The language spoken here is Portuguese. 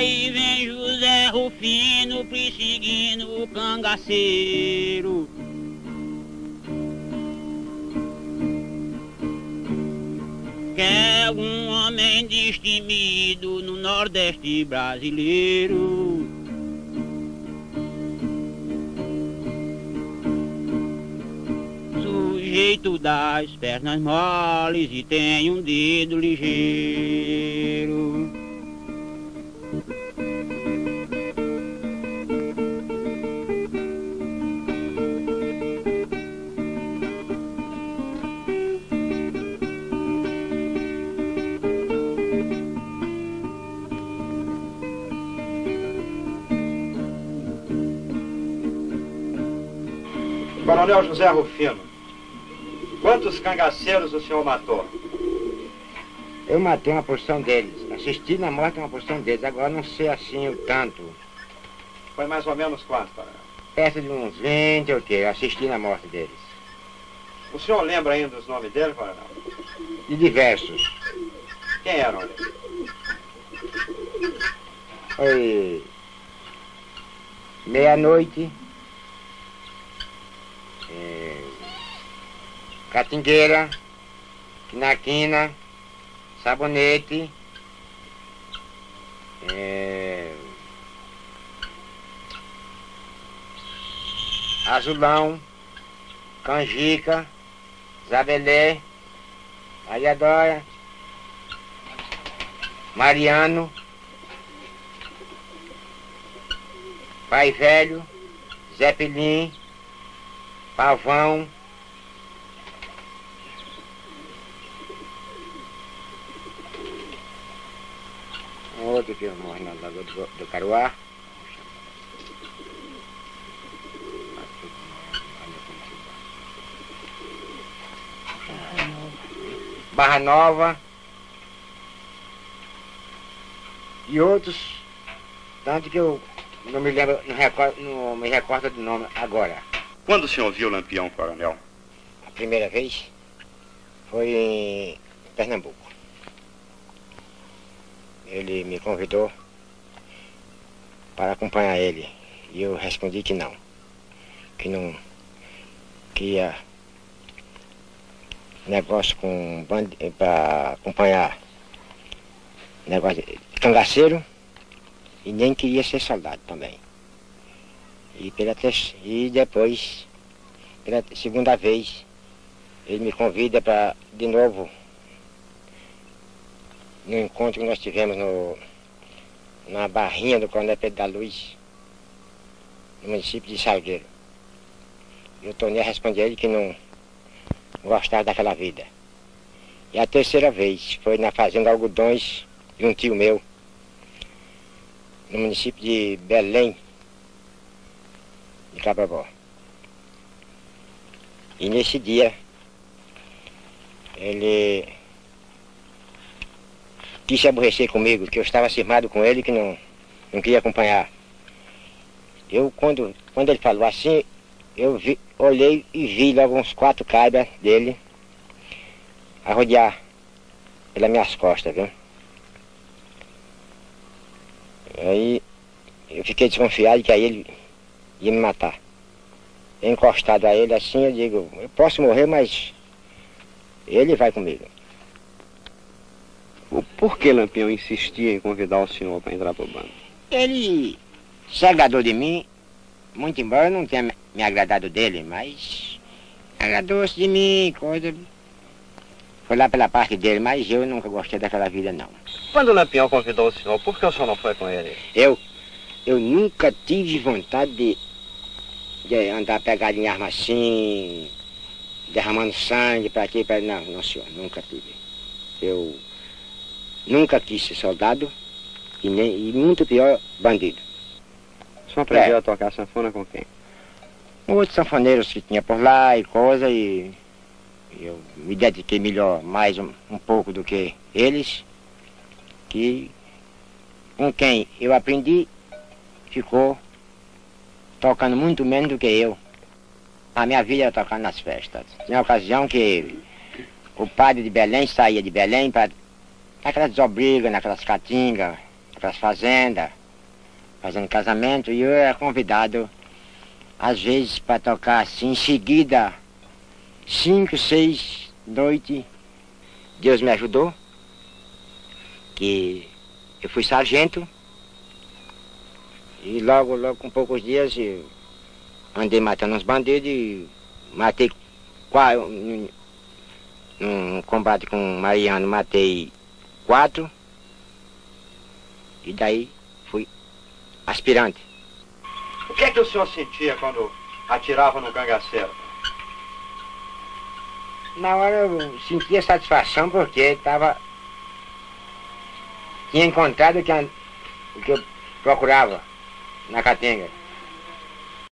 Aí vem José Rufino perseguindo o cangaceiro. Que é um homem destemido no Nordeste brasileiro. Sujeito das pernas moles e tem um dedo ligeiro. Coronel José Rufino, quantos cangaceiros o senhor matou? Eu matei uma porção deles. Assisti na morte uma porção deles. Agora não sei assim o tanto. Foi mais ou menos quanto, coronel? Peça de uns 20 ou o quê? Eu assisti na morte deles. O senhor lembra ainda os nomes dele, coronel? De diversos. Quem eram eles? Foi Meia-Noite, Catingueira, Quinaquina, Sabonete, Azulão, Canjica, Zabelé, Ariadóia, Mariano, Pai Velho, Zé Pilim, Pavão, outro que morre na Lagoa do Caruá. Barra Nova e outros, tanto que eu não me lembro, não me recordo do nome agora. Quando o senhor viu o Lampião, coronel? A primeira vez foi em Pernambuco. Ele me convidou para acompanhar ele e eu respondi que não ia negócio com para acompanhar negócio de cangaceiro e nem queria ser soldado também. E depois, pela segunda vez, ele me convida para, de novo, no encontro que nós tivemos na Barrinha do Coronel Pedro da Luz, no município de Salgueiro. E o Toninho respondeu a ele que não gostava daquela vida. E a terceira vez foi na fazenda Algodões de um tio meu, no município de Belém, de Cababó. E nesse dia, ele quis se aborrecer comigo, que eu estava cismado com ele, que não queria acompanhar. Quando ele falou assim, olhei e vi logo uns 4 caibras dele a rodear pelas minhas costas, viu? Aí eu fiquei desconfiado que aí ele ia me matar. Encostado a ele assim, eu digo, eu posso morrer, mas ele vai comigo. Por que Lampião insistia em convidar o senhor para entrar para o bando? Ele se agradou de mim, muito embora eu não tenha me agradado dele, mas agradou-se de mim, coisa. Foi lá pela parte dele, mas eu nunca gostei daquela vida, não. Quando o Lampião convidou o senhor, por que o senhor não foi com ele? Eu nunca tive vontade de andar pegado em arma assim, derramando sangue para aqui, para... Não, senhor, nunca tive. Eu nunca quis ser soldado e muito pior, bandido. O senhor aprendeu a tocar sanfona com quem? Outros sanfoneiros que tinha por lá e coisa, e eu me dediquei mais um pouco do que eles, que com quem eu aprendi ficou tocando muito menos do que eu. A minha vida era tocando nas festas. Tinha ocasião que o padre de Belém saía de Belém para naquelas desobrigas, naquelas caatingas, para as fazendas, fazendo casamento, e eu era convidado, às vezes, para tocar assim, em seguida, 5, 6 noites. Deus me ajudou, que eu fui sargento, e logo com poucos dias eu andei matando uns bandidos e matei num combate com Mariano, matei 4, e daí fui aspirante. O que é que o senhor sentia quando atirava no cangaceiro? Na hora eu sentia satisfação porque tinha encontrado o que eu procurava na Caatinga.